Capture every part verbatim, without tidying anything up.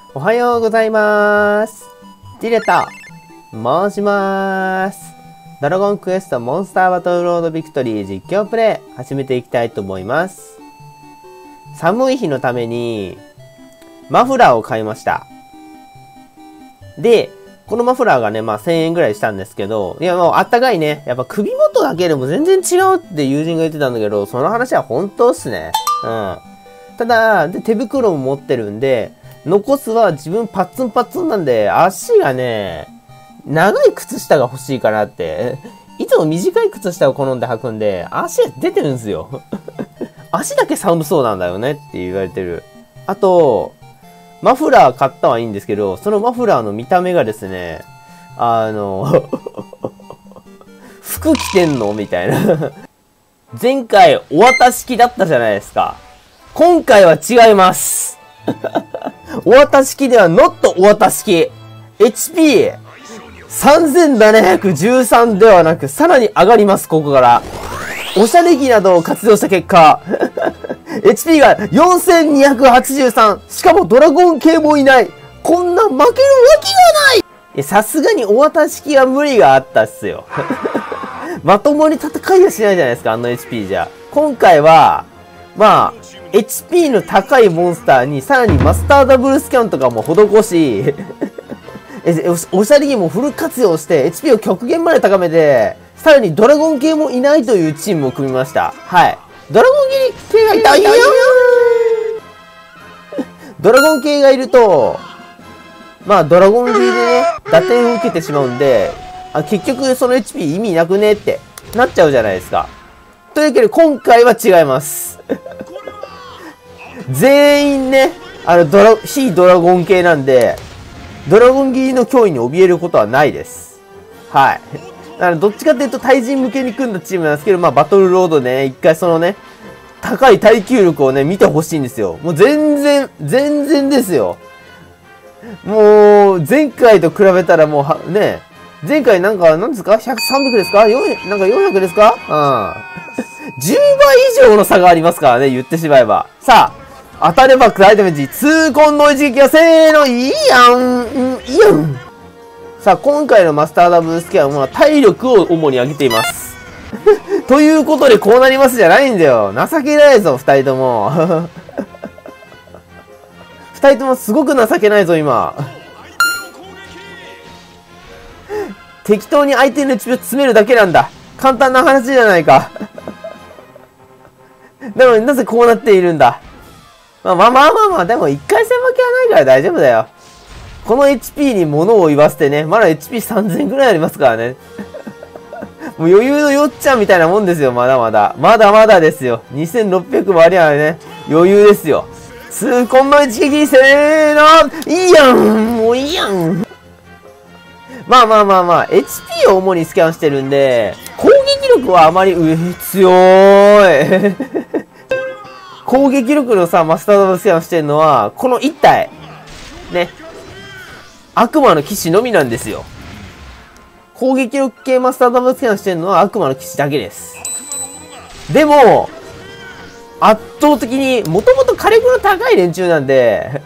おはようございます。ディレタ申します。ドラゴンクエストモンスターバトルロードビクトリー実況プレイ始めていきたいと思います。寒い日のためにマフラーを買いました。で、このマフラーがね、まあせんえんぐらいしたんですけど、いやもうあったかいね。やっぱ首元だけでも全然違うって友人が言ってたんだけど、その話は本当っすね。うん。ただ、で手袋も持ってるんで、残すは自分パッツンパッツンなんで、足がね、長い靴下が欲しいかなって。いつも短い靴下を好んで履くんで、足が出てるんですよ。足だけ寒そうなんだよねって言われてる。あと、マフラー買ったはいいんですけど、そのマフラーの見た目がですね、あの、服着てんのみたいな。前回お渡し機だったじゃないですか。今回は違います。お渡し機ではノットお渡し機。エイチピーさんぜんななひゃくじゅうさん ではなく、さらに上がります、ここから。おしゃれ着などを活用した結果、エイチピー がよんせんにひゃくはちじゅうさん。しかもドラゴン系もいない。こんな負けるわけがない。さすがにお渡し機は無理があったっすよ。まともに戦いはしないじゃないですか、あの エイチピー じゃ。今回は、まあ、エイチピー の高いモンスターにさらにマスターダブルスキャンとかも施し、おしゃれ着もフル活用して エイチピー を極限まで高めて、さらにドラゴン系もいないというチームを組みました。はい。ドラゴン系がいたいよドラゴン系がいると、まあドラゴン系でね、打点を受けてしまうんで、あ結局その エイチピー 意味なくねってなっちゃうじゃないですか。というわけで今回は違います。全員ね、あのドラ、非ドラゴン系なんで、ドラゴン切りの脅威に怯えることはないです。はい。あのどっちかっていうと対人向けに組んだチームなんですけど、まあバトルロードでね、一回そのね、高い耐久力をね、見てほしいんですよ。もう全然、全然ですよ。もう、前回と比べたらもうは、ね、前回なんか、何ですか ?ひゃく、さんびゃくですか ?よんひゃく、なんかよんひゃくですかうん。じゅうばい以上の差がありますからね、言ってしまえば。さあ、当たれば大ダメージ、痛恨の一撃はせーの、いいやん、いいやん。さあ、今回のマスターダブルスキャンは体力を主に上げています。ということでこうなりますじゃないんだよ。情けないぞ、二人とも。二人ともすごく情けないぞ、今。適当に相手の血を詰めるだけなんだ。簡単な話じゃないか。なのになぜこうなっているんだ。まあまあまあまあまあ、でも一回戦負けはないから大丈夫だよ。この エイチピー に物を言わせてね、まだ エイチピーさんぜん ぐらいありますからね。もう余裕のよっちゃんみたいなもんですよ、まだまだ。まだまだですよ。にせんろっぴゃくもありゃね、余裕ですよ。痛恨の一撃、せーの、いいやんもういいやんまあまあまあまあ、エイチピー を主にスキャンしてるんで、攻撃力はあまり、うえ、強ーい。攻撃力のさ、マスターダブルスキャンしてるのは、このいち体。ね。悪魔の騎士のみなんですよ。攻撃力系マスターダブルスキャンしてるのは悪魔の騎士だけです。でも、圧倒的に、もともと火力の高い連中なんで、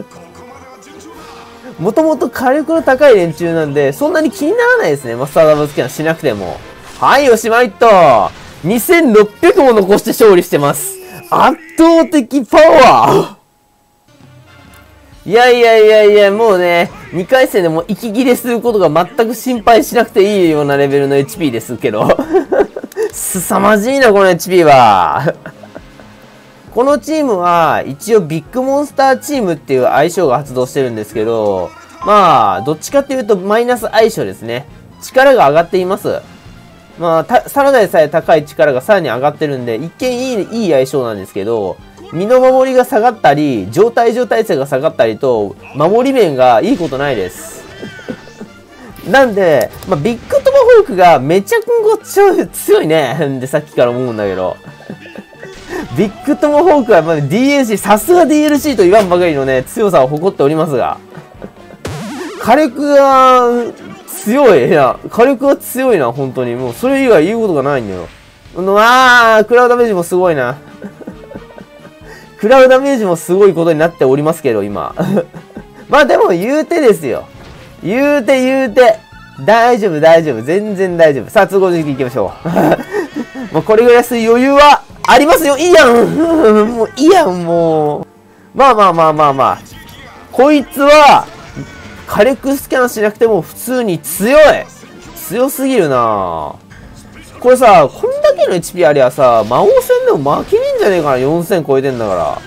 もともと火力の高い連中なんで、そんなに気にならないですね。マスターダブルスキャンしなくても。はい、おしまいと。にせんろっぴゃくも残して勝利してます。圧倒的パワーいやいやいやいや、もうね、にかい戦でも息切れすることが全く心配しなくていいようなレベルの エイチピー ですけど。すさまじいな、この エイチピー は。このチームは、一応ビッグモンスターチームっていう相性が発動してるんですけど、まあ、どっちかっていうとマイナス相性ですね。力が上がっています。まあ、た、さらなりさえ高い力がさらに上がってるんで、一見いい、いい相性なんですけど、身の守りが下がったり、状態状態性が下がったりと、守り面がいいことないです。なんで、まあ、ビッグトマホークがめちゃくちゃ強いね。んで、さっきから思うんだけど。ビッグトマホークはまあ ディーエルシー、さすが ディーエルシー と言わんばかりのね、強さを誇っておりますが。火力が強いな。火力が強いな、本当に。もう、それ以外言うことがないんだよ。あー、クラウドダメージもすごいな。クラウドダメージもすごいことになっておりますけど、今。 まあでも言うてですよ。言うて言うて。大丈夫大丈夫。全然大丈夫。さあ、通行時期行きましょう。もうこれぐらいする余裕はありますよ。いいやん。もういいやん、もう。まあまあまあまあまあ。こいつは、火力スキャンしなくても普通に強い。強すぎるな。これさ、こんだけの エイチピー ありゃさ、魔王戦でも負けねえんじゃねえかな。よんせん超えてんだから。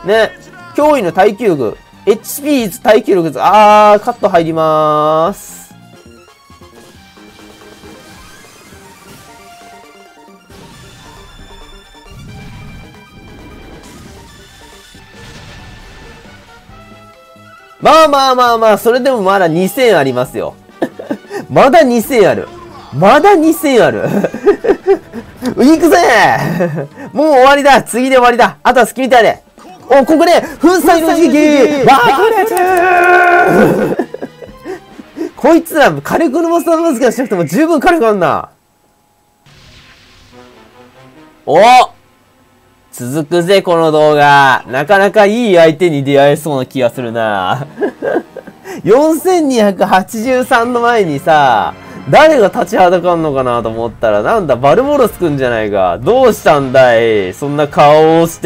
ね。驚異の耐久力。エイチピー 率耐久力率。あー、カット入りまーす。まあまあまあまあ、それでもまだにせんありますよ。まだにせんある。まだにせんある。行くぜもう終わりだ。次で終わりだ。あとは好きみたいで。お、ここで、粉砕の時期爆裂こいつら、火力のモンスターマスクがしなくても十分火力あんな。お続くぜ、この動画。なかなかいい相手に出会えそうな気がするな。よんせんにひゃくはちじゅうさんの前にさ、誰が立ちはだかんのかなと思ったら、なんだ、バルボロスくんじゃないか。どうしたんだいそんな顔をして。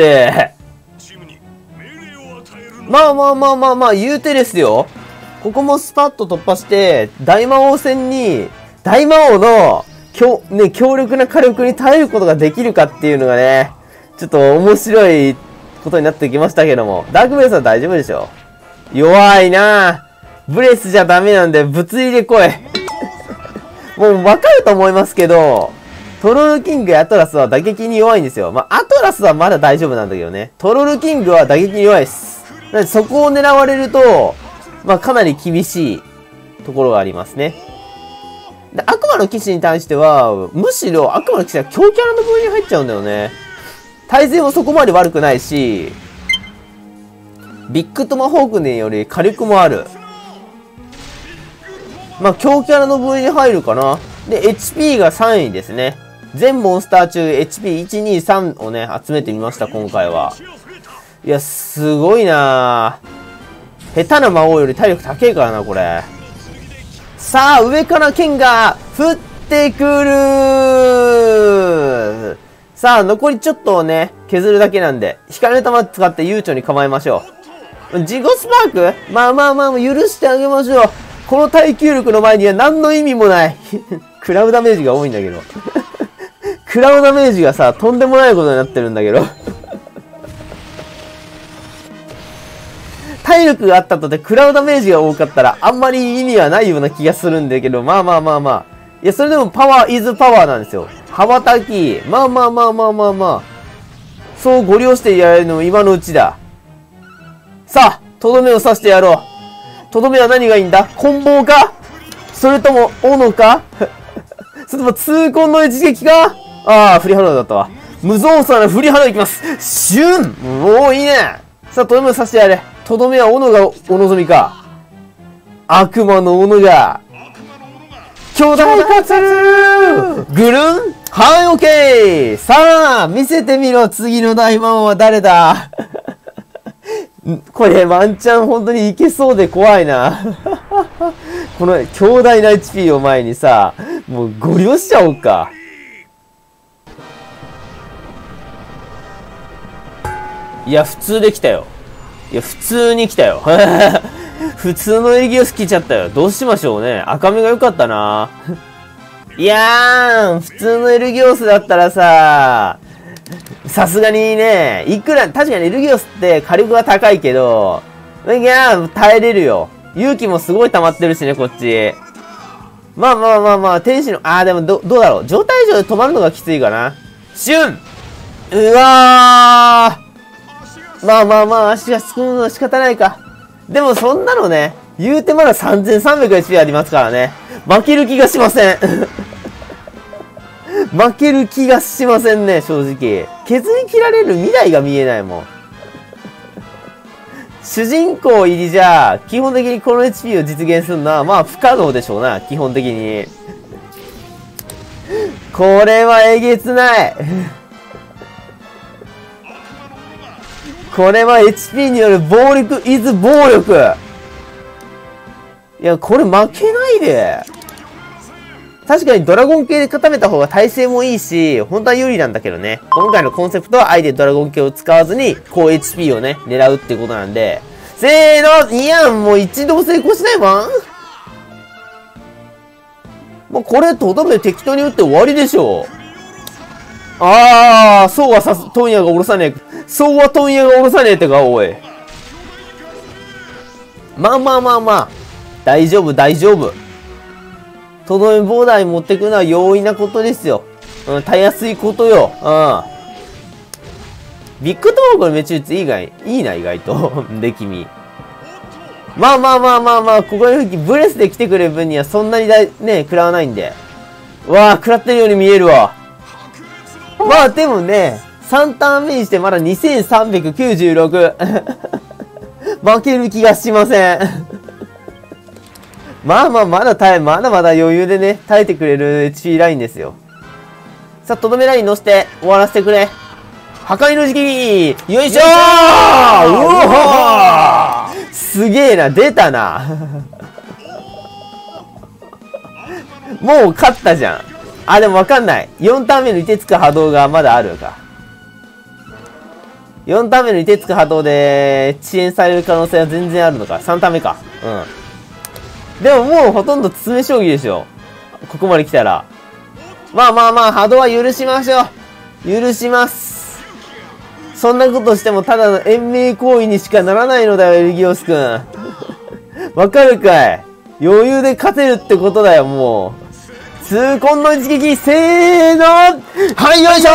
まあまあまあまあまあ、言うてですよ。ここもスパッと突破して、大魔王戦に、大魔王の、強、ね、強力な火力に耐えることができるかっていうのがね、ちょっと面白いことになってきましたけども。ダークブレスは大丈夫でしょ。弱いなぁ。ブレスじゃダメなんで、物理で来い。もうわかると思いますけど、トロールキングやアトラスは打撃に弱いんですよ。まあ、アトラスはまだ大丈夫なんだけどね。トロールキングは打撃に弱いです。なので、そこを狙われると、まあ、かなり厳しいところがありますね。で、悪魔の騎士に対しては、むしろ悪魔の騎士は強キャラの部類に入っちゃうんだよね。対戦もそこまで悪くないし、ビッグトマホークネより火力もある。まあ、強キャラの部類に入るかな。で、エイチピー がさんいですね。全モンスター中 エイチピーいち、に、さん をね、集めてみました、今回は。いや、すごいなぁ。下手な魔王より体力高いからな、これ。さあ、上から剣が降ってくるさあ、残りちょっとをね、削るだけなんで、光の玉使って悠長に構えましょう。ジゴスパークまあまあまあ、許してあげましょう。この耐久力の前には何の意味もない。食らうダメージが多いんだけど。食らうダメージがさ、とんでもないことになってるんだけど。体力があったとて食らうダメージが多かったら、あんまり意味はないような気がするんだけど、まあまあまあまあ。いや、それでもパワーイズパワーなんですよ。羽ばたき。まあまあまあまあまあまあ。そうご利用してやれるのも今のうちだ。さあ、とどめを刺してやろう。とどめは何がいいんだ？棍棒か？それとも、斧か？それとも痛恨の一撃か？ああ、振り払うだったわ。無造作な振り払ういきます。シュン！おー、いいね。さあ、とどめを刺してやれ。とどめは斧がお望みか。悪魔の斧が、巨大化するぐるんはい、オッケーさあ、見せてみろ次の大魔王は誰だこれ、ワンチャン本当にいけそうで怖いな。この強大な エイチピー を前にさ、もうご利用しちゃおうか。いや、普通できたよ。いや、普通に来たよ。普通のエギオス来ちゃったよ。どうしましょうね。赤目が良かったな。いやーん、普通のエルギオスだったらさ、さすがにね、いくら、確かにエルギオスって火力が高いけど、いやー、耐えれるよ。勇気もすごい溜まってるしね、こっち。まあまあまあまあ、天使の、あーでもど、どうだろう。状態上で止まるのがきついかな。シュンうわーまあまあまあ、足がすくむのは仕方ないか。でもそんなのね、言うてまださんぜんさんびゃくエイチピー ありますからね。負ける気がしません。負ける気がしませんね、正直。削り切られる未来が見えないもん。主人公入りじゃ、基本的にこの エイチピー を実現するのは、まあ不可能でしょうな、基本的に。これはえげつない。これは エイチピー による暴力イズ暴力。 いや、これ負けないで。確かにドラゴン系で固めた方が耐性もいいし、本当は有利なんだけどね。今回のコンセプトは相手ドラゴン系を使わずに、高 エイチピー をね、狙うってことなんで。せーの、いや、もう一度も成功しないわん。もうこれ、とどめ適当に打って終わりでしょ。あー、そうはさす、問屋が下ろさねえ。そうは問屋が下ろさねえってか、おい。まあまあまあまあ。大丈夫、大丈夫。とどめボーダーに持ってくのは容易なことですよ。うん、たやすいことよ。うん。ビッグトマホークのめち打ついいがいいな、意外と。で、君。まあまあまあまあまあ、ここにブレスで来てくれる分にはそんなにだい、ね、食らわないんで。うわぁ、食らってるように見えるわ。まあでもね、さんターン目にしてまだにせんさんびゃくきゅうじゅうろく。負ける気がしません。まあまあ、まだ耐え、まだまだ余裕でね、耐えてくれる エイチピー ラインですよ。さあ、とどめライン乗せて終わらせてくれ。破壊の時期よいしょーうおーすげえな、出たな。もう勝ったじゃん。あ、でもわかんない。よんターン目の凍てつく波動がまだあるか。よんターン目の凍てつく波動で遅延される可能性は全然あるのか。さんターン目か。うん。でももうほとんど詰め将棋でしょ。ここまで来たら。まあまあまあ、波動は許しましょう。許します。そんなことしてもただの延命行為にしかならないのだよ、エルギオスくん。わかるかい？余裕で勝てるってことだよ、もう。痛恨の一撃、せーのはい、よいしょ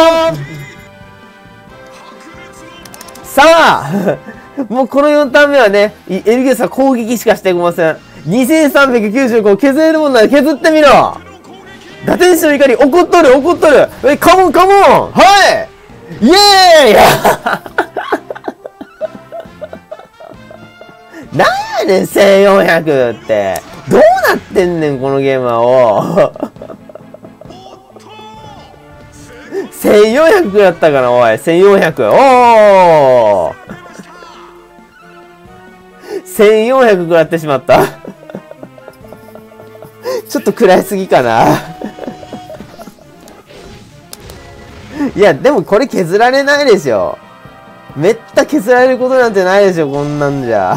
ーさあもうこのよんターン目はね、エルギオスは攻撃しかしていません。にせんさんびゃくきゅうじゅうご削れるもんなら削ってみろ。打天使の怒り怒っとる怒っとる。え、カモンカモンはいイエーイなんやねんせんよんひゃくってどうなってんねんこのゲームはおせんよんひゃくやったかなおいせんよんひゃくおーせんよんひゃく食らってしまったちょっと食らいすぎかないやでもこれ削られないでしょ。めった削られることなんてないでしょこんなんじゃ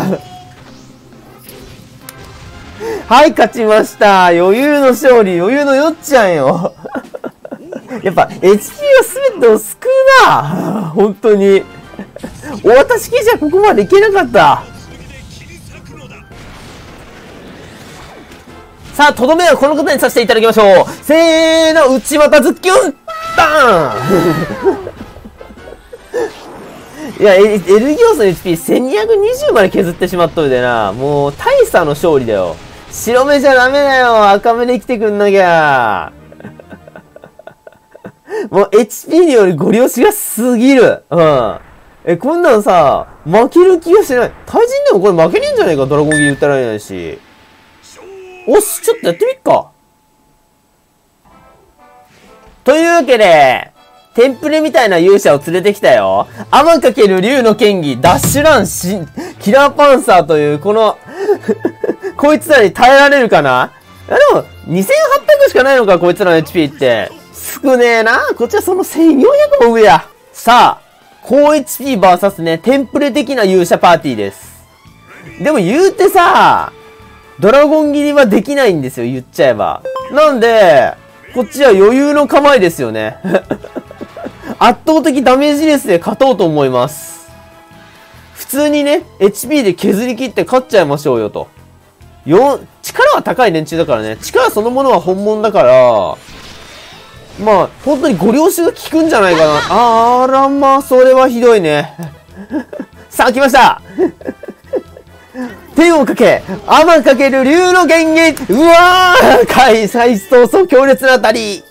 はい勝ちました余裕の勝利余裕のよっちゃんよやっぱ エイチピー は全てを救うな本当にお渡し記じゃここまでいけなかった。さあとどめはこの方にさせていただきましょう。せーの内股ズッキュンバーンいや、エルギオスの エイチピーせんにひゃくにじゅうまで削ってしまっとるでな。もう、大差の勝利だよ。白目じゃダメだよ。赤目で生きてくんなきゃ。もう、エイチピー によるご利用しがすぎる。うん。え、こんなんさ、負ける気がしない。対人でもこれ負けねえんじゃねえか。ドラゴンギリ打たられないし。おし、ちょっとやってみっか。というわけで、テンプレみたいな勇者を連れてきたよ。アマかける竜の剣技、ダッシュランし、キラーパンサーという、この、こいつらに耐えられるかな？いやでも、にせんはっぴゃくしかないのか、こいつらの エイチピー って。少ねえな。こっちはそのせんよんひゃくも上や。さあ、高 エイチピーブイエス ね、テンプレ的な勇者パーティーです。でも言うてさ、ドラゴン斬りはできないんですよ、言っちゃえば。なんで、こっちは余裕の構えですよね。圧倒的ダメージレスで勝とうと思います。普通にね、エイチピー で削り切って勝っちゃいましょうよと。よ、力は高い連中だからね。力そのものは本物だから、まあ、本当にご了承が効くんじゃないかな。あらまあ、それはひどいね。さあ、来ました天をかけ、アマかける竜の剣技うわー開催早々強烈な当たり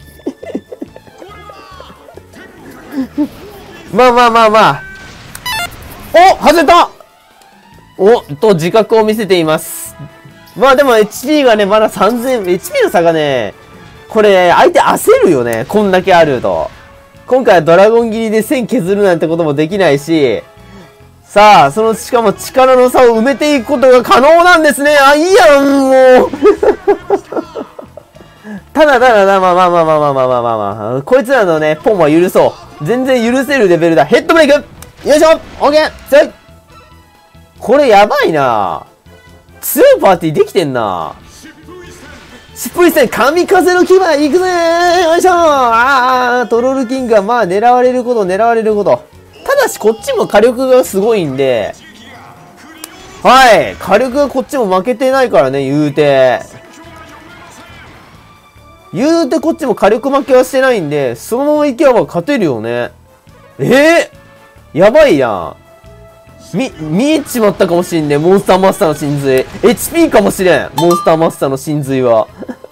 まあまあまあまあ。お外れたおと自覚を見せています。まあでも エイチピー がね、まださんぜん、エイチピー の差がね、これ相手焦るよね。こんだけあると。今回はドラゴン斬りでせん削るなんてこともできないし、 さあ、その、しかも力の差を埋めていくことが可能なんですね。あ、いいやん、もう。ただただな、まあまあまあまあまあまあまあまあまあ。こいつらのね、ポンは許そう。全然許せるレベルだ。ヘッドブレイクよいしょオッケー強いこれやばいな強いパーティーできてんな疾風一戦神風の牙行くぜーよいしょあートロールキングはまあ狙われること狙われること。ただしこっちも火力がすごいんで、はい火力がこっちも負けてないからね、言うて。言うてこっちも火力負けはしてないんで、そのままいけば勝てるよね。えー、やばいやん。み、見えちまったかもしんねえ、モンスターマスターの真髄。エイチピー かもしれん、モンスターマスターの真髄は。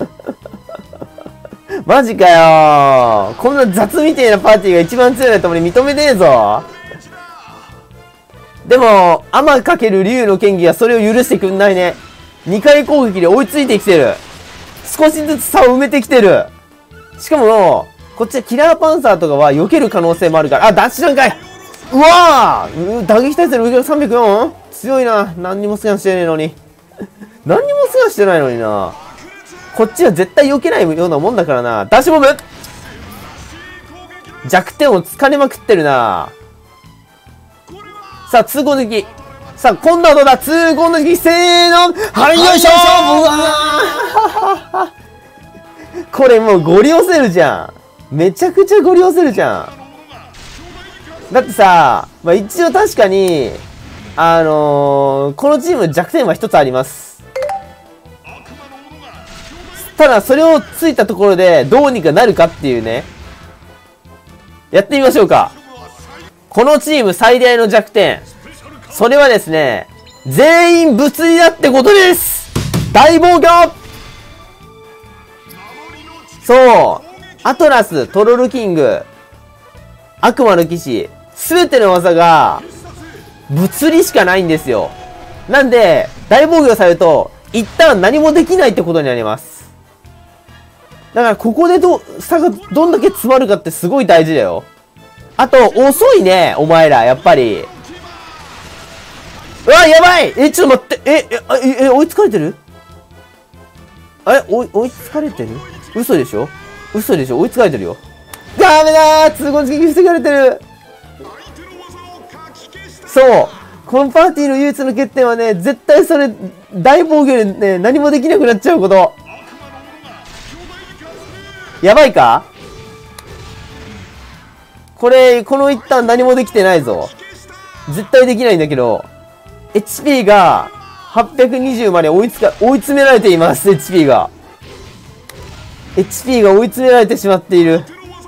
マジかよー。こんな雑みてえなパーティーが一番強いともに認めねえぞ。でも、アマかける竜の剣技はそれを許してくんないね。にかい攻撃で追いついてきてる。少しずつ差を埋めてきてる。しかも、こっちはキラーパンサーとかは避ける可能性もあるから。あ、ダッシュ段階うわー打撃耐性の上からさんびゃくよん? 強いな。何にもスキャンしてねえのに。何にもスキャンしてないのにな。こっちは絶対避けないようなもんだからな。ダッシュボム弱点を突かれまくってるな。さあ、通行抜き。さあ、今度はどうだ通行抜きせーのはいよいしょーうわーこれもうゴリ押せるじゃん。めちゃくちゃゴリ押せるじゃん。だってさ、まあ、一応確かに、あのー、このチーム弱点は一つあります。ただ、それをついたところでどうにかなるかっていうね。やってみましょうか。このチーム最大の弱点。それはですね、全員物理だってことです。大暴挙そう。アトラス、トロルキング、悪魔の騎士、すべての技が、物理しかないんですよ。なんで、大防御されると、一旦何もできないってことになります。だから、ここでど、差がどんだけ詰まるかってすごい大事だよ。あと、遅いね、お前ら、やっぱり。うわ、やばいえ、ちょっと待って、え、え、え、追いつかれてるえ、追い、追いつかれてる嘘でしょ嘘でしょ追いつかれてるよ。ダメだー通行突き防がれてるそうこのパーティーの唯一の欠点はね、絶対それ、大防御でね、何もできなくなっちゃうこと。やばいかこれ、この一旦何もできてないぞ。絶対できないんだけど、エイチピー がはっぴゃくにじゅうまで追いつか、追い詰められています、エイチピー が。エイチピー が追い詰められてしまっている。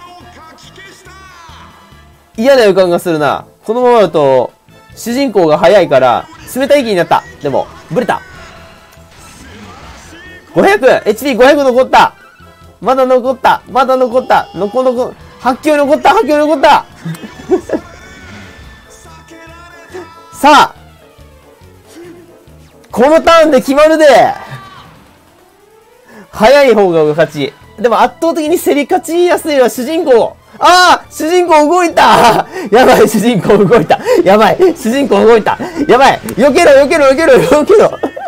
嫌な予感がするな。このままだと、主人公が速いから、冷たい気になった。でも、ブレた。ごひゃく! エイチピーごひゃく 残った。まだ残った。まだ残った。のこのこ、はっきょう残った。はっきょう残った。さあ、このターンで決まるで。速い方が勝ち。でも圧倒的に競り勝ちやすいのは主人公。ああ主人公動いたやばい主人公動いたやばい主人公動いたやばい避けろ避けろ避けろ避けろ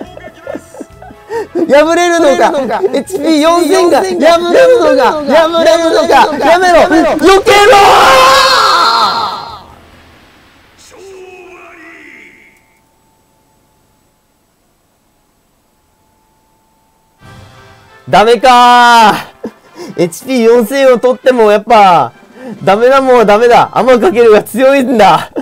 破れるのか エイチピーよんせん が破れるのか破れるのかやめろ避けろダメかー エイチピーよんせん を取ってもやっぱダメなもんはダメだ。アマかけるが強いんだ